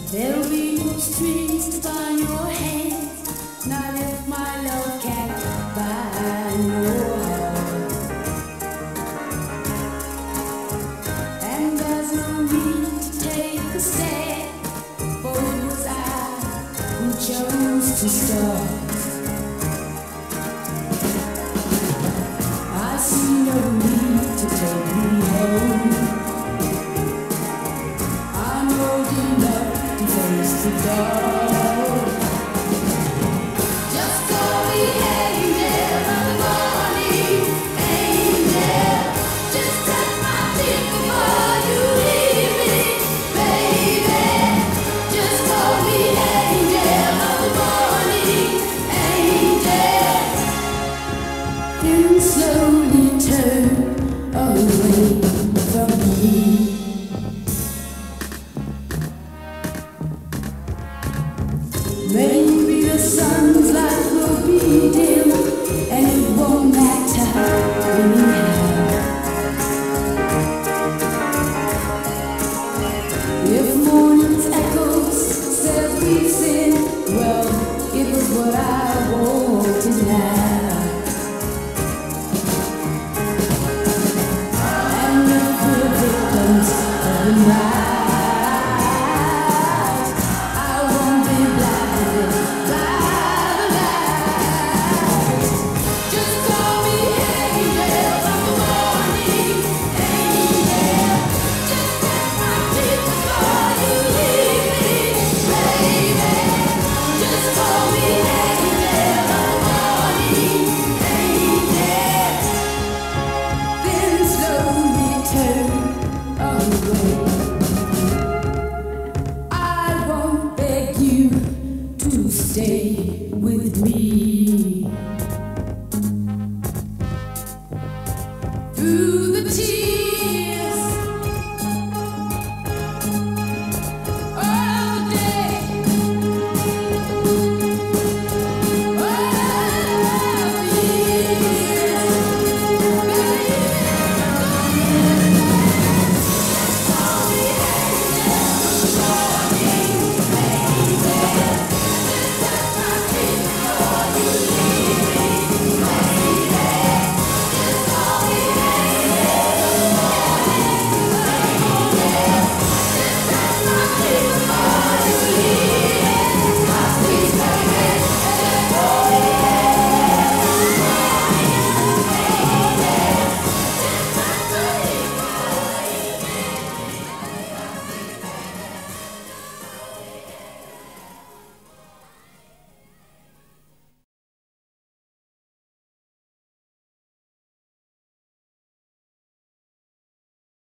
There'll be no strings to bind your hands, not if my love can't bind your heart. And there's no need to take a stand, for it was I who chose to start. I see no need to take me home. I'm old enough to face the dark. Just call me angel of the morning, angel. Just touch my cheek before you leave me, baby. Just call me angel of the morning, angel. Then slowly turn away from me. Maybe the sun's light will be dim, and it won't matter anyhow. If morning's echoes said we sin, well, it was what I wanted now. And if we're victims of the night, stay with